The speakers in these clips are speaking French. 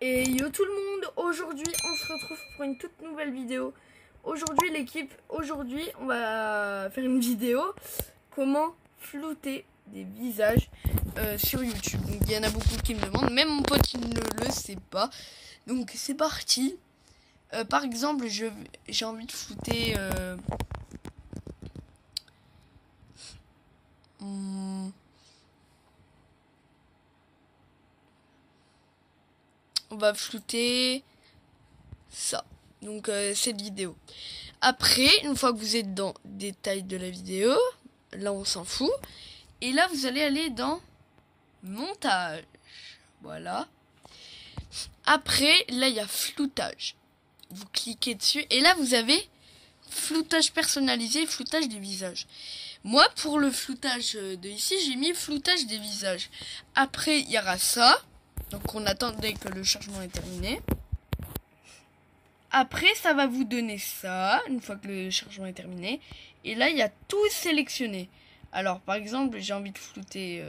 Et yo tout le monde, aujourd'hui on se retrouve pour une toute nouvelle vidéo. Aujourd'hui l'équipe, on va faire une vidéo comment flouter des visages sur YouTube. Donc il y en a beaucoup qui me demandent, même mon pote il ne le sait pas. Donc c'est parti. Par exemple j'ai envie de flouter on va flouter ça, donc cette vidéo. Après, une fois que vous êtes dans détail de la vidéo, là on s'en fout, et là vous allez aller dans montage, voilà. Après, là il y a floutage, vous cliquez dessus et là vous avez floutage personnalisé, floutage des visages. Moi pour le floutage de ici j'ai mis floutage des visages. Après il y aura ça. Donc on attendait que le chargement est terminé. Après ça va vous donner ça, une fois que le chargement est terminé. Et là il y a tout sélectionné. Alors par exemple j'ai envie de flouter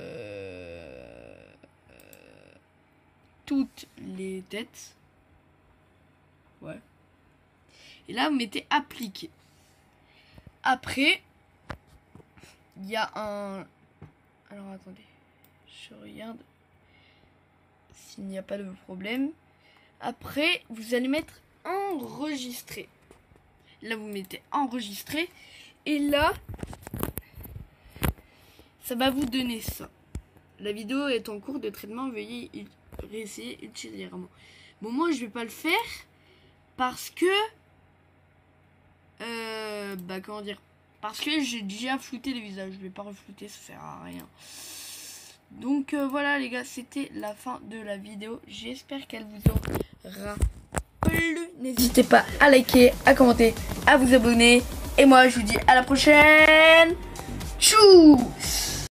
toutes les têtes. Ouais. Et là vous mettez appliquer. Après il y a un... Alors attendez, je regarde s'il n'y a pas de problème. Après, vous allez mettre enregistrer. Là, vous mettez enregistrer. Et là, ça va vous donner ça. La vidéo est en cours de traitement. Veuillez réessayer ultérieurement. Bon, moi, je vais pas le faire parce que... comment dire? Parce que j'ai déjà flouté les visages. Je vais pas reflouter, ça sert à rien. Donc voilà les gars, c'était la fin de la vidéo. J'espère qu'elle vous aura plu. N'hésitez pas à liker, à commenter, à vous abonner. Et moi je vous dis à la prochaine. Tchuss.